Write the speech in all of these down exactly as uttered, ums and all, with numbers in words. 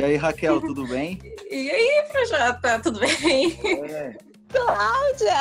E aí, Raquel, tudo bem? E aí, Projota, tudo bem? É. Cláudia!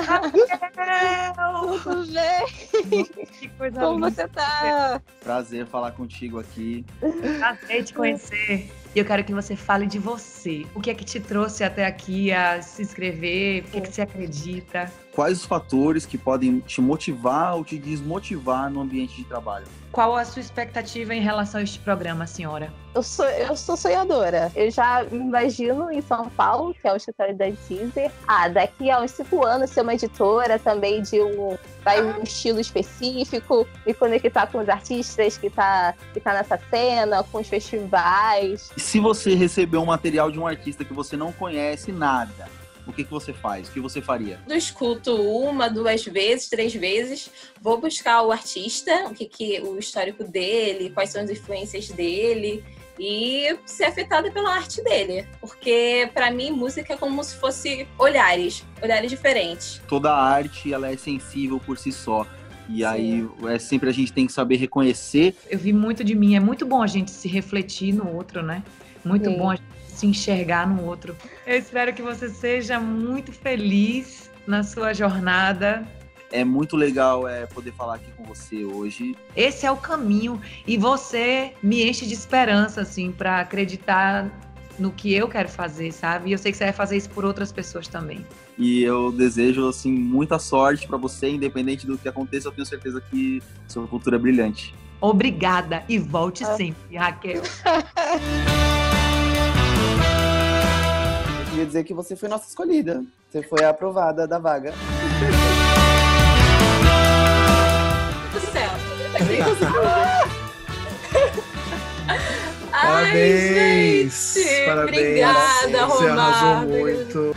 Tudo bem? Que coisa Como linda. você tá? Prazer falar contigo aqui. Prazer te conhecer. E eu quero que você fale de você. O que é que te trouxe até aqui a se inscrever? O que é que você acredita? Quais os fatores que podem te motivar ou te desmotivar no ambiente de trabalho? Qual a sua expectativa em relação a este programa, senhora? Eu sou, eu sou sonhadora. Eu já me imagino em São Paulo, que é o escritório da Deezer. Ah, daqui a uns cinco anos ser uma editora também de um, vai um estilo específico, me conectar com os artistas que tá, que tá nessa cena, com os festivais. E se você receber um material de um artista que você não conhece nada, o que, que você faz? O que você faria? Eu escuto uma, duas vezes, três vezes, vou buscar o artista, o que, que o histórico dele, quais são as influências dele e ser afetada pela arte dele. Porque, pra mim, música é como se fosse olhares, olhares diferentes. Toda arte, ela é sensível por si só. E aí, é sempre a gente tem que saber reconhecer. Eu vi muito de mim. É muito bom a gente se refletir no outro, né? Muito Sim. bom a gente se enxergar no outro. Eu espero que você seja muito feliz na sua jornada. É muito legal é, poder falar aqui com você hoje. Esse é o caminho e você me enche de esperança, assim, para acreditar no que eu quero fazer, sabe? E eu sei que você vai fazer isso por outras pessoas também. E eu desejo, assim, muita sorte pra você, independente do que aconteça, eu tenho certeza que sua cultura é brilhante. Obrigada e volte sempre, Raquel. Eu queria dizer que você foi nossa escolhida. Você foi a aprovada da vaga. Do céu. Parabéns! Ai, gente, Parabéns! obrigada, Você arrasou Romário. muito.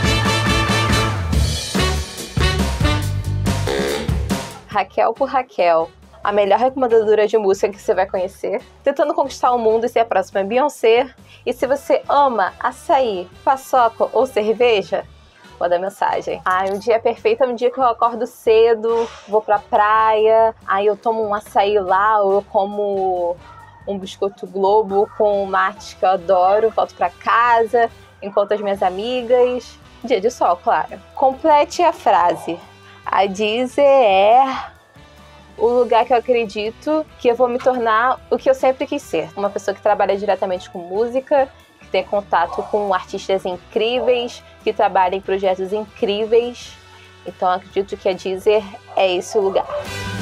Raquel por Raquel, a melhor recomendadora de música que você vai conhecer, tentando conquistar o mundo e ser a próxima Beyoncé. E se você ama açaí, paçoca ou cerveja, manda mensagem. Ai, um dia perfeito é um dia que eu acordo cedo, vou pra praia, aí eu tomo um açaí lá, ou eu como um biscoito Globo com mate que eu adoro, volto pra casa, encontro as minhas amigas. Dia de sol, claro. Complete a frase. A Deezer é o lugar que eu acredito que eu vou me tornar o que eu sempre quis ser. Uma pessoa que trabalha diretamente com música, que tem contato com artistas incríveis, que trabalha em projetos incríveis. Então eu acredito que a Deezer é esse o lugar.